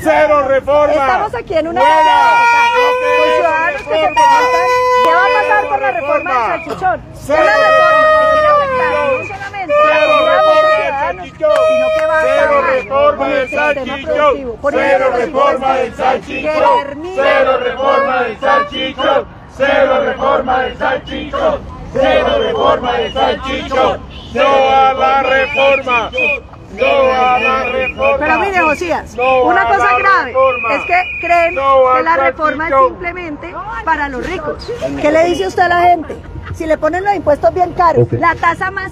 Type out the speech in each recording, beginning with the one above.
Cero reforma. Estamos aquí en una con ciudadanos que se preguntan qué va a pasar con la reforma del salchichón. Una reforma que quiere afectar no solamente a los ciudadanos, sino que va a Cero acabar reforma con el del sistema salchichón. productivo. Por Cero eso, reforma del salchichón. Cero reforma del salchichón. Cero reforma del salchichón. Cero reforma del salchichón. No a la reforma. No a la reforma. Pero mire, Josías, No una a cosa la grave reforma. es que creen No que al la reforma es salchichón. simplemente para los ricos. ¿Qué le dice usted a la gente? Si le ponen los impuestos bien caros, la tasa más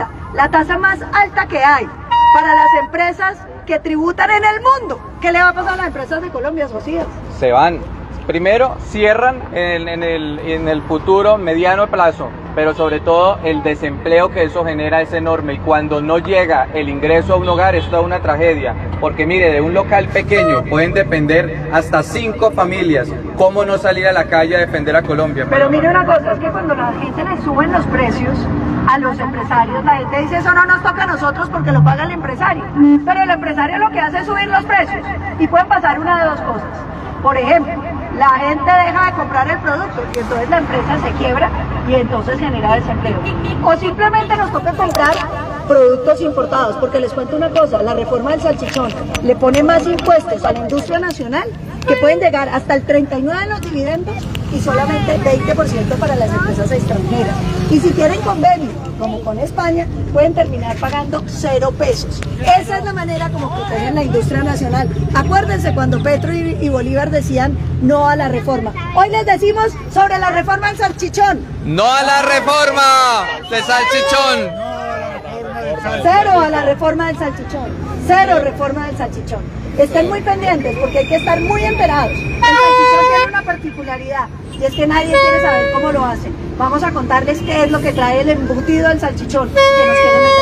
alta que hay para las empresas que tributan en el mundo, ¿qué le va a pasar a las empresas de Colombia, Josías? Se van. Primero, cierran en el futuro mediano plazo, pero sobre todo el desempleo que eso genera es enorme y cuando no llega el ingreso a un hogar es toda una tragedia, porque mire, de un local pequeño pueden depender hasta 5 familias. ¿Cómo no salir a la calle a defender a Colombia? Pero mire una cosa, es que cuando la gente le suben los precios a los empresarios, la gente dice eso no nos toca a nosotros porque lo paga el empresario, pero el empresario lo que hace es subir los precios y pueden pasar una de dos cosas. Por ejemplo, la gente deja de comprar el producto y entonces la empresa se quiebra y entonces genera desempleo. O simplemente nos toca comprar productos importados, porque les cuento una cosa, la reforma del salchichón le pone más impuestos a la industria nacional que pueden llegar hasta el 39% en los dividendos y solamente 20% para las empresas extranjeras. Y si tienen convenio, como con España, pueden terminar pagando 0 pesos. Esa es la manera como protegen la industria nacional. Acuérdense cuando Petro y Bolívar decían no a la reforma. Hoy les decimos sobre la reforma del salchichón. ¡No a la reforma del salchichón! Cero a la reforma del salchichón. Cero reforma del salchichón. Estén muy pendientes porque hay que estar muy enterados. El salchichón tiene una particularidad y es que nadie quiere saber cómo lo hacen. Vamos a contarles qué es lo que trae el embutido del salchichón que nos quieren